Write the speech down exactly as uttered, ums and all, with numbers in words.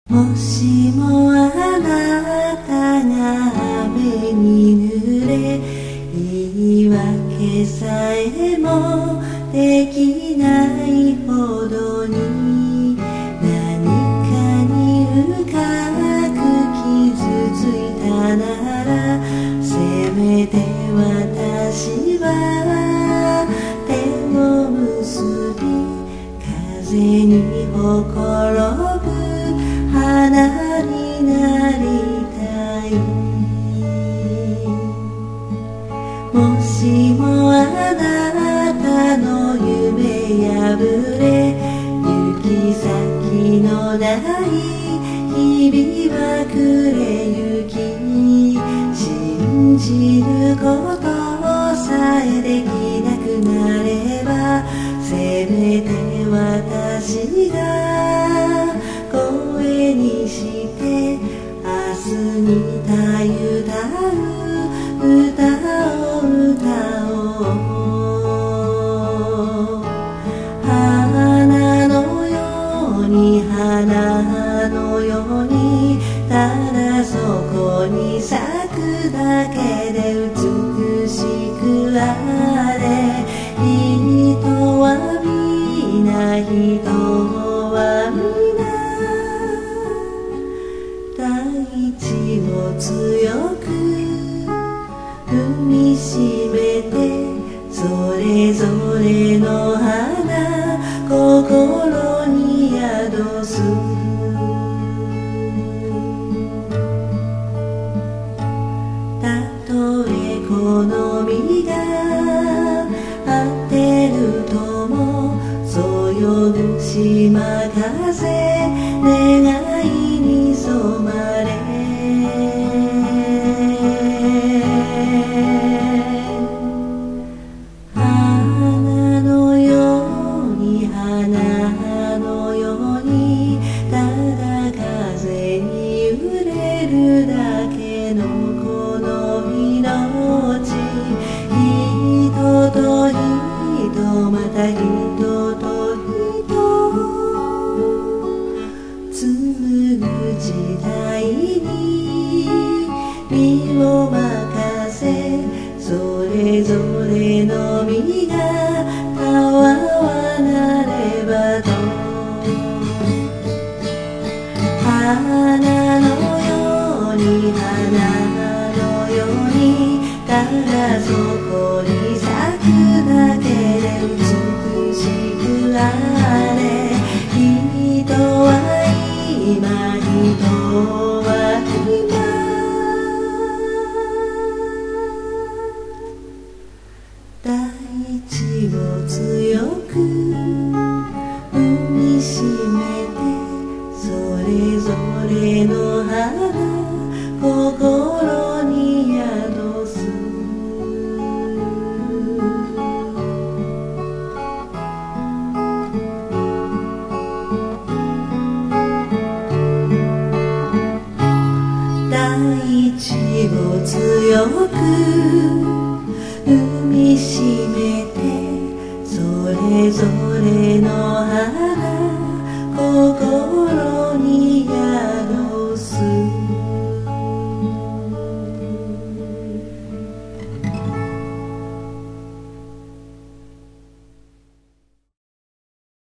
もしもあなたが雨に濡れ言い訳さえもできないほどに何かに深く傷ついたならせめて私は手を結び風にほころぶ花になりたい。もしもあなたの夢破れ行き先のない日々は暮れゆき信じることさえできなくなればせめて私が声にして明日にたゆたう歌を歌おう。花のように花のようにただそこに咲くだけで美しくあれ。人は皆人は皆大地を強く踏みしめてそれぞれの花心に宿す。たとえこの身が当てるともそよぐ島風願いに染まれ。花のように花のようにただ風に揺れるだけのこの命。人と人また人と人紡ぐ時代に身を任せそれぞれの身がたわわなればと。花のように花のようにただそこに咲くだけで美しくあれ。人は今人は今大地を強く踏みしめてそれぞれの花心に宿す。大地を強く踏みしめてそれぞれの花